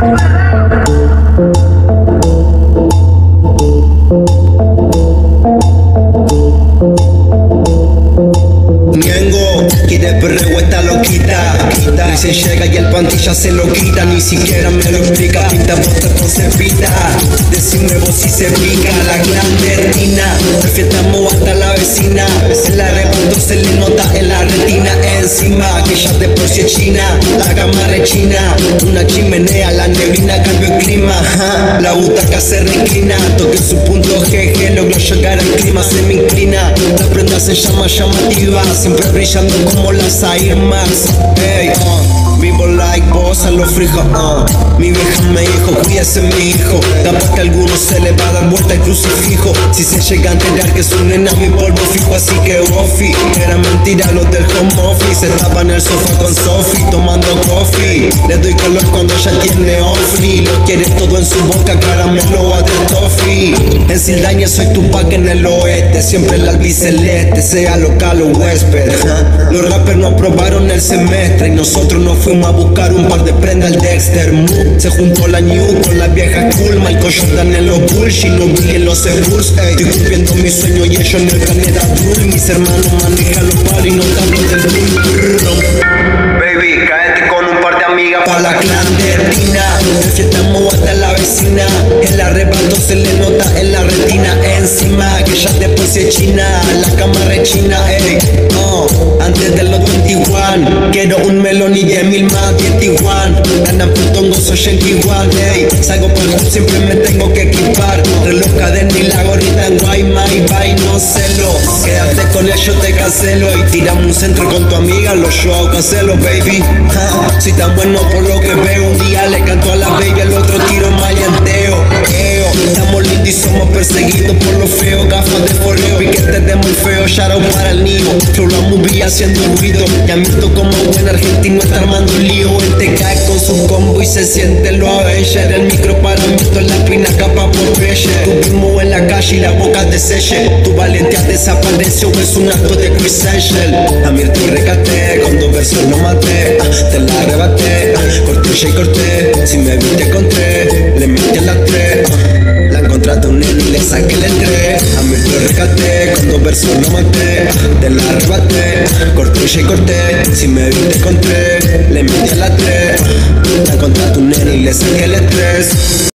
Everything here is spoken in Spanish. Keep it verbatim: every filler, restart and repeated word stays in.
Ñengo, quiere perreo esta loquita. Recién llega y el pantilla se lo quita. Ni siquiera me lo explica. Pinta botas con cepita. Decime vos si se pica. La clandestina, refiestamos hasta la vecina. En la recuerdo se le nota en la retina. Encima, que ya de por si es china. La cámara es china. Una chimenea, la neblina cambio el clima. Ja. La butaca se reclina. Toque su punto G G, logró llegar al clima. Se me inclina. La prenda se llama llamativa. Siempre brillando como las Air Max. Hey, uh, vivo like vos a los frijos. uh. Mi vieja me dijo, cuídese mi hijo. Capaz que a algunos se le va a dar vuelta el crucifijo. Si se llega a enterar que su nena mi polvo fijo. Así que Gofi, era mentira los del home office. Estaba en el sofá con Sophie tomando coffee. Le doy color cuando ella tiene off-free. Lo quiere todo en su boca, caramelo a de toffee. En Sildaña soy Tupac en el oeste. Siempre el albiceleste, sea local o huésped. Los rappers no aprobaron el semestre y nosotros nos fuimos a buscar un par de prendas al Dexter. Mood. Se juntó la New con la vieja cool. Michael Jordan en los Bulls y no vi en los Spurs. Estoy cumpliendo mi sueño y ellos en el planeta Azul. Mis hermanos manejan los paris y no hablan del boom. Baby, cáete con un par de amigas pa' la clandestina. Fiestamos hasta la vecina. El arrebato se le nota en la retina. Encima, que ya después es china. La cámara es china, ey. Oh, antes de los veintiuno, quiero un melón y diez mil más, veintiuno. Ganan putongo, soy veintiuno, ey. Salgo por el siempre me tengo que equipar. Reloj, cadena y la gorrita en guay, my bye, no celo. Quédate con él, yo te cancelo. Y tiramos un centro con tu amiga, los show, cancelo, baby. Ja, soy tan bueno por lo que veo. Un día le canto a la baby, el otro tiro maleanteo. Eo, estamos lindos y somos perseguidos por lo feo. Gafas de foreo, piquetes de Morfeo. Shout out para el niño, flow la movie haciendo ruido. Ya visto como buen argentino está armando un lío. Él te cae con su combo y se siente lo Avenger. El micro para mí en la pina capa por pressure. Tuvimos en la calle y la boca de selle. Tu valentía desapareció, es un acto de Chris Angel. A mí te rescaté, con dos versos no maté. ah, Te la arrebaté, ah, corté y corté. Si me vi te encontré, le metí a las tres. ah, La encontraste un nene y le saqué el tres. A mí te rescaté, con dos versos no maté. ah, Te la arrebaté, ah, corté y corté. Si me vi te encontré, le metí a las tres. ah, La encontraste un nene y le saqué el tres.